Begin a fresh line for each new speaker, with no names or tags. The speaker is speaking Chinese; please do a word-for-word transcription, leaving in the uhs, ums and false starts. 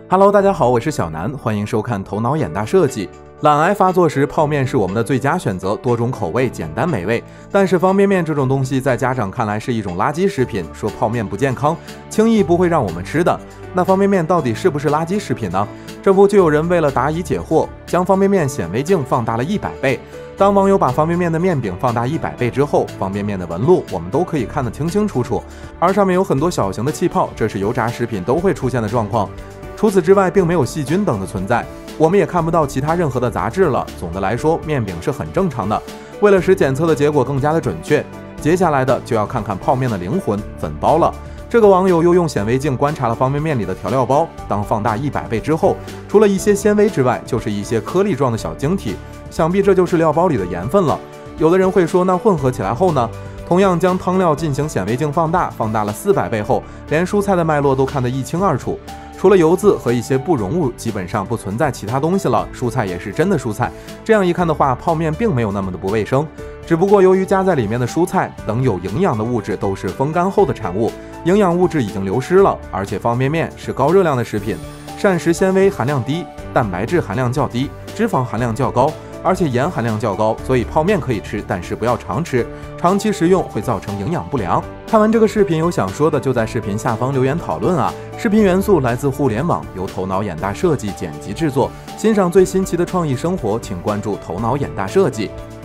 Hello， 大家好，我是小南，欢迎收看头脑眼大设计。懒癌发作时，泡面是我们的最佳选择，多种口味，简单美味。但是方便面这种东西，在家长看来是一种垃圾食品，说泡面不健康，轻易不会让我们吃的。那方便面到底是不是垃圾食品呢？这不就有人为了答疑解惑，将方便面显微镜放大了一百倍。当网友把方便面的面饼放大一百倍之后，方便面的纹路我们都可以看得清清楚楚，而上面有很多小型的气泡，这是油炸食品都会出现的状况。除此之外，并没有细菌等的存在，我们也看不到其他任何的杂质了。总的来说，面饼是很正常的。为了使检测的结果更加的准确，接下来的就要看看泡面的灵魂——粉包了。这个网友又用显微镜观察了方便面里的调料包，当放大一百倍之后，除了一些纤维之外，就是一些颗粒状的小晶体，想必这就是料包里的盐分了。有的人会说，那混合起来后呢？同样将汤料进行显微镜放大，放大了四百倍后，连蔬菜的脉络都看得一清二楚。除了油渍和一些不溶物，基本上不存在其他东西了。蔬菜也是真的蔬菜，这样一看的话，泡面并没有那么的不卫生。只不过由于加在里面的蔬菜等有营养的物质都是风干后的产物，营养物质已经流失了。而且方便面是高热量的食品，膳食纤维含量低，蛋白质含量较低，脂肪含量较高，而且盐含量较高，所以泡面可以吃，但是不要常吃，长期食用会造成营养不良。看完这个视频有想说的，就在视频下方留言讨论啊！视频元素来自互联网，由头脑眼大设计剪辑制作。欣赏最新奇的创意生活，请关注头脑眼大设计。